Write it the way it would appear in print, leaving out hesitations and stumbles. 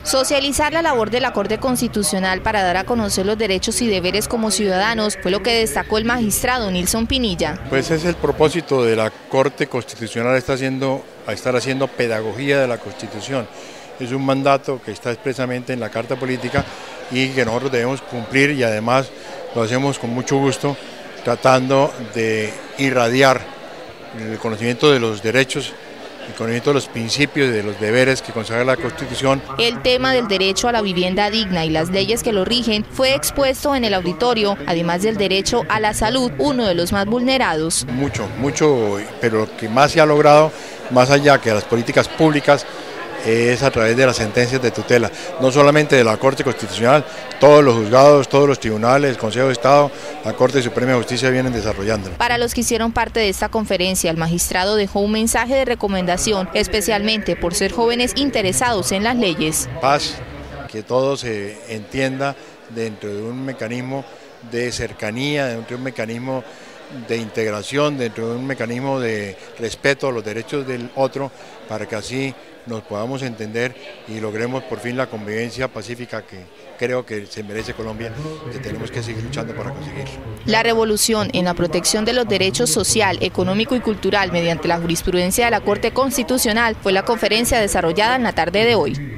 Socializar la labor de la Corte Constitucional para dar a conocer los derechos y deberes como ciudadanos fue lo que destacó el magistrado Nilson Pinilla. Pues es el propósito de la Corte Constitucional, estar haciendo pedagogía de la Constitución. Es un mandato que está expresamente en la Carta Política y que nosotros debemos cumplir, y además lo hacemos con mucho gusto, tratando de irradiar el conocimiento de los derechos, el conocimiento de los principios y de los deberes que consagra la Constitución. El tema del derecho a la vivienda digna y las leyes que lo rigen fue expuesto en el auditorio, además del derecho a la salud, uno de los más vulnerados. Mucho, pero lo que más se ha logrado, más allá que las políticas públicas, es a través de las sentencias de tutela, no solamente de la Corte Constitucional, todos los juzgados, todos los tribunales, el Consejo de Estado, la Corte Suprema de Justicia vienen desarrollando. Para los que hicieron parte de esta conferencia, el magistrado dejó un mensaje de recomendación, especialmente por ser jóvenes interesados en las leyes. Paz, que todo se entienda dentro de un mecanismo de cercanía, dentro de un mecanismo de integración, dentro de un mecanismo de respeto a los derechos del otro, para que así nos podamos entender y logremos por fin la convivencia pacífica que creo que se merece Colombia, que tenemos que seguir luchando para conseguirlo. La revolución en la protección de los derechos social, económico y cultural mediante la jurisprudencia de la Corte Constitucional fue la conferencia desarrollada en la tarde de hoy.